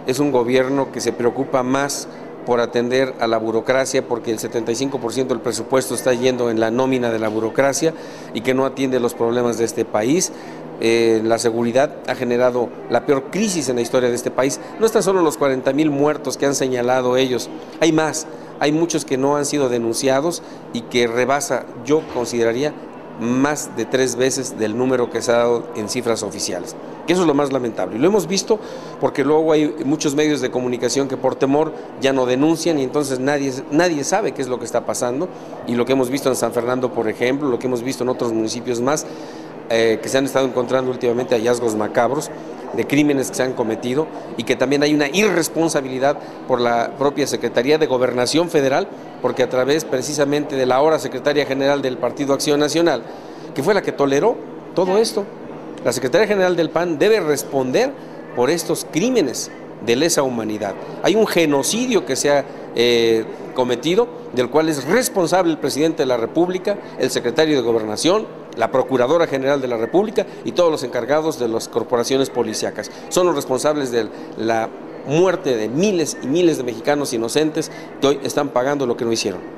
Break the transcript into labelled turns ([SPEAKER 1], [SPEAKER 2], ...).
[SPEAKER 1] es un gobierno que se preocupa más por atender a la burocracia, porque el 75% del presupuesto está yendo en la nómina de la burocracia y que no atiende los problemas de este país. La seguridad ha generado la peor crisis en la historia de este país. No están solo los 40,000 muertos que han señalado ellos, hay más, hay muchos que no han sido denunciados y que rebasa, yo consideraría, más de 3 veces del número que se ha dado en cifras oficiales. Que eso es lo más lamentable. Y lo hemos visto porque luego hay muchos medios de comunicación que por temor ya no denuncian y entonces nadie sabe qué es lo que está pasando. Y lo que hemos visto en San Fernando, por ejemplo, lo que hemos visto en otros municipios más, que se han estado encontrando últimamente hallazgos macabros de crímenes que se han cometido y que también hay una irresponsabilidad por la propia Secretaría de Gobernación Federal, porque a través precisamente de la ahora Secretaria General del Partido Acción Nacional, que fue la que toleró todo esto, la Secretaría General del PAN debe responder por estos crímenes de lesa humanidad. Hay un genocidio que se ha cometido, del cual es responsable el presidente de la República, el secretario de Gobernación, la Procuradora General de la República y todos los encargados de las corporaciones policíacas. Son los responsables de la muerte de miles y miles de mexicanos inocentes que hoy están pagando lo que no hicieron.